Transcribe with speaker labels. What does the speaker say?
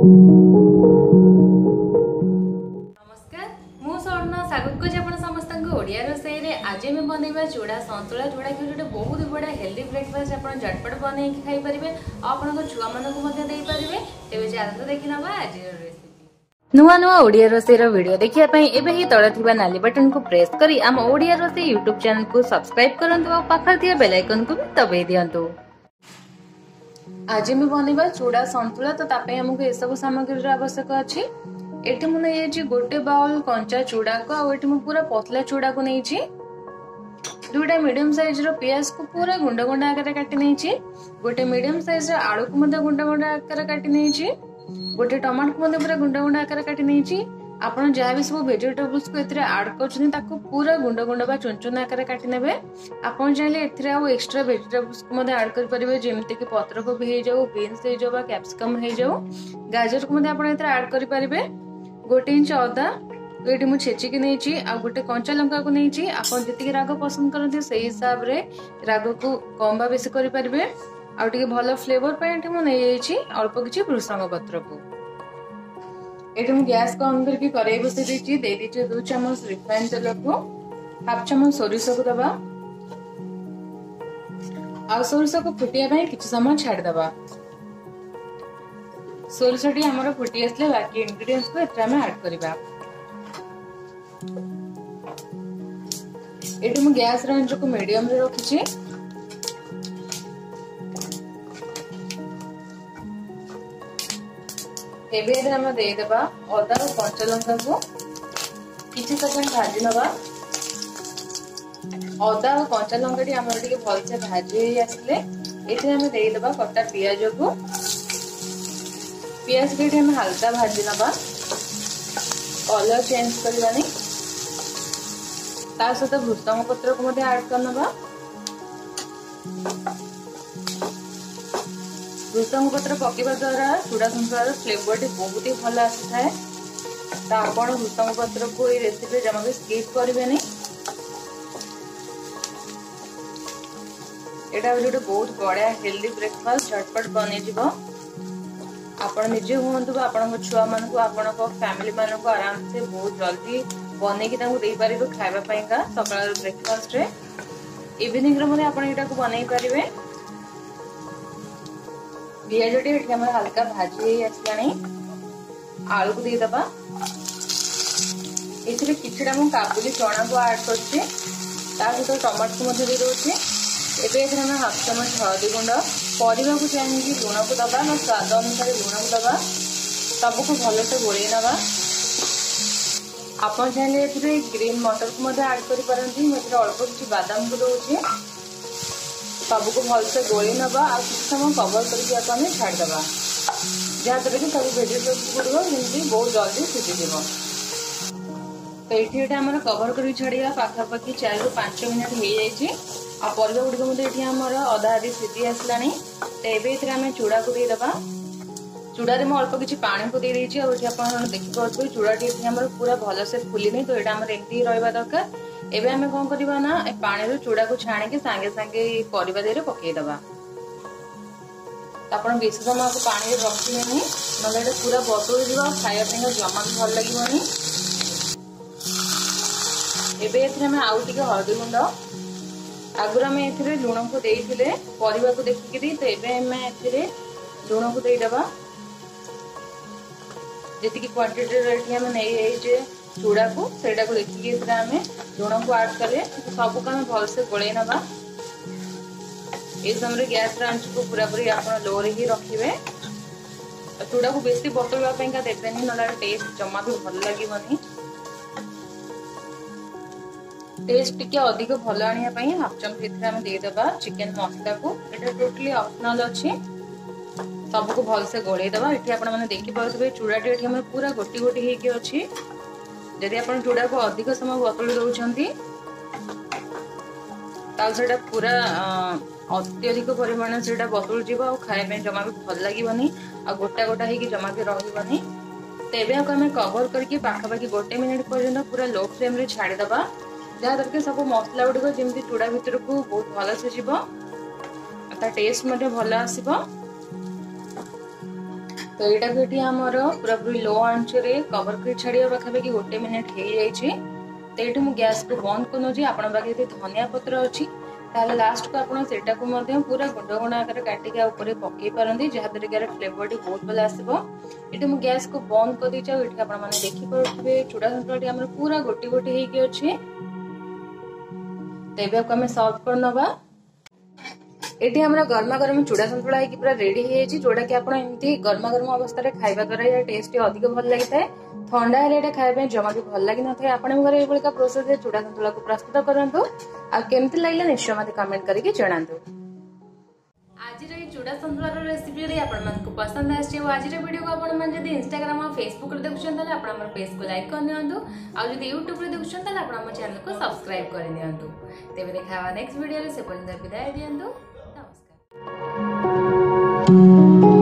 Speaker 1: नमस्कार मु स्वर्ण स्वागत कर समस्त ओडिया रोसई रे आज आम बनइबा चूड़ा संतुला जोड़ा कि गोटे बहुत बड़ा हेल्दी ब्रेकफास्ट आप झटपट बनई खाई पारे आपन छुआ मानक दे पारे तेज चलते देखी ना आज रेसिपी नुआ नुआ ओडिया रोसई वीडियो देखिया पई एबे ही तळे थिबा नाली बटन को प्रेस करी आम ओडिया रोसई यूट्यूब चैनल को सब्सक्राइब करंतु और पाखर थिया बेल आइकन को भी दबाई दियंतु। आज मैं बनइबा चूड़ा संतुला तो तापे हमको ए सब सामग्री आवश्यक अछि। एठी मु नै छी गोटे बाउल कंचा चूड़ा को आ एठी मु पूरा पतला चूड़ा को नै छी। दुटा मीडियम साइज रो प्याज को पूरा गुंडा गुंडा आकार काटी नै छी। गोटे मीडियम साइज रो आलू को मध्य गुंडा गुंडा आकार काटी नै छी। गोटे टमाटर को मध्य पूरा गुंडा गुंडा आकार काटी नै छी। आपण जहाँ भी सब वेजिटेबल्स को एथरे ऐड करछनी ताको पूरा गुंडा गुंडा बा चुन चुन आकार काटी नेबे। आपण चाहिले एथरे आ एक्स्ट्रा वेजिटेबल्स को मध्य ऐड कर परिबे जेमते कि पत्र को भी हे जाऊ, बीन्स हे जाऊ बा कैप्सिकम हे जाऊ, गाजर को मध्य आपण एथरे ऐड कर परिबे। गोटे इंच अदा एटी मु छेची के नै छी आ गोटे कंचा लंका को नै छी। आपण जति राग पसंद करथि सेही हिसाब रे राग को कम बा बेसी करि परिबे। आ टिके भलो फ्लेवर पे एठी मु नै छी अल्प किछि भृषंग पत्र को। एटी मु गैस को ऑन करके कढ़ाई बसै देछि। दे देछि 2 चम्मच रिफाइंड तेल को, हाफ चम्मच सोरिष को दबा आ सोरिष को फुटिया पई किछि समय छाड़ दबा। सोरिषटी हमर फुटी आसले बाकी इंग्रेडिएंट्स को एत्रा में ऐड करबा। एटी मु गैस रेंज को मीडियम रे रखिछि। एबे हम दे देबा अदा और कंचा लंका को किछि सेकंड भाजी नबा। अदा और कंचा लंका टी हमर टिके भल से भाजी आसले एथे हम दे देबा कटा प्याज को। प्याज के हम हल्का भाजी नबा, कलर चेंज करबानी। ता सहित भृषंग पत्र को मते ऐड करनबा। भृषंग पत्र पकेबा द्वारा चूड़ा संतुलार फ्लेवर टी बहुत ही भल आसी थाए। ता आपण भृषंग पत्र को ए रेसिपी जमा भी स्किप करबेनी। एटा गोटे बहुत बड़ा हेल्दी ब्रेकफास्ट झटपट बने जिवो। आपण निजे होंतु आपण छुआ मान को आपण फैमिली मान को आराम से बहुत जल्दी बने की तांको देई पारिबो खाइबा पईका सकाळ ब्रेकफास्ट रे। इवनिंग रे मने आपण एटा को बनाई पारिबे। प्याज टी एठी हमर हल्का भाजी आसलानी। आलू को दे दबा। एथिरे किछडा मु काबुली चना को ऐड करछि। ता सहित टमाटर को मधे दे दोछि। एबे एथिरे हम हाफ चम्मच हळदी गुंड, परिबा को चाहिए लूण को दबा ना स्वाद अनुसार लूण को दबा। सब को भलो से गोळै नबा। आपण चाहिले एथिरे ग्रीन मटर को मधे ऐड करि परंती। म एथिरे अल्प किछि बादाम को दोछि। सब को भल से गोळै नबा आ कुछ समय कवर करके आपण छाड़ दबा जहाँ तक कि सब वेजिटेबल्स गुड़ो जेमती बहुत जल्दी सिझी जीवो। तो ये हमर कवर कर छाड़िया पाखापाखि 4 ରୁ 5 मिनट हो जाइए। आ परिबा गुड़िक मते एठी हमर अधा आधी सिझी आसलानी। तो एबे एथिरे हम चूड़ा को दे दबा। चूड़ा रे म अल्प किछि पानी को दे देछि। और एठी आपण देखि पाउथबे चूड़ा टी एठी हमर पूरा भलो से फुलिनी। तो एटा हमर एंती रहबा दरकार। एबे हमें कोन करबा ना ए पानी रो चूड़ा को छाणी के संगे संगे परिबा देरे पकेई दबा। आपण बेसी समय को पानी रे रखिबेनी नले एटा पूरा बतुर जिवो खाया पेंगा जमा भल लागिबोनी। एबे एथरे हम आउ टिके हळदी गुंड आगुरा में एथरे लूण को देइथिले परिबा को देखि कि। तो एबे हम एथरे लूण को देइ दबा। जेति कि क्वांटिटी रे हम नै ए जे चूड़ा को सेटा को देखि कि एथरे हम लूण को ऐड करे सब को हम भल से गोळै नबा। ए समय गैस आंच को पूरा पूरी आपण लो रे ही रखिबे। चूड़ा को बेसी बतुरबा पेंका देबेनी नला टेस्ट जमा भी भल लागिबनी। टेस्ट टिके अधिक भल आनिया पई हाफ चम्मच एथरे हम दे दबा चिकन मसाला को। एटा टोटली ऑप्शनल अछि। सब को भल से गोळै दबा। एठी आपण माने देखि पाउथबे चूड़ा टी एठी हम पूरा गोटी गोटी हे के अछि। यदि आपण चूड़ा को अधिक समय बतुरी दउछंती ताल सेटा पूरा अत्यधिक परिमाण से बतुल जीव आ खाए में जमा भी भल लागिबनी आ गोटा गोटा हे कि जमा भी रहिबनी। तेबे हम कवर करके पाखापाखि 1 मिनिट पर्यंत पूरा लो फ्लेम रे छाड़ी दबा जहाँ तक सब मसला गुड़िक जमी चूड़ा भितर को बहुत भल से जीव ता टेस्ट भल आसीबो। तो तो यहाँ भी आमर पूरा पूरी लो आंच रे कवर कर छाड़ा पाखापाखि 1 मिनिट हो जाए। तो ये मुझे गैस को बंद कर नौची। आपण पाखे धनिया पत्र अच्छी ताले लास्ट को आपड़ा पूरा गुंड गुंड आकार काटिक ऊपर पकई पारती जहाँद्वारा कि फ्लेवर टी बहुत भल आसो। ये मुझे गैस को बंद कर देची। ये आपने देखिपे चूड़ा सन्तुलाटी आम पूरा गोटी गोटी होगी अच्छे। तो ये आम सर्व कर नवा। ये हमारा गर्मा गर्म चूड़ा सन्तुला होगी पूरा रेडी हो जोटा कि आपड़ एमती गर्मा गर्म अवस्था खाଇବା द्वारा यह टेस्ट अधिक भल लगी था। ठंडा हेल्ले खाया जमा भी भल लगी न था। आपण घर ये प्रोसेस चूड़ा सन्तुला को प्रस्तुत करूँ आमती लगे निश्चय मत कमेंट करके जनातु। आज चूड़ा सन्तुलार रेसिपी आपको पसंद आसी आज वीडियो को आपड़ी इंस्टाग्राम और फेसबुक देखुं आप पेज को लाइक करनी आदि यूट्यूब देखुं आप चैनल को सब्सक्राइब करनी। तेज देखा नेक्स्ट वीडियो से विदाय दिंतु। नमस्कार।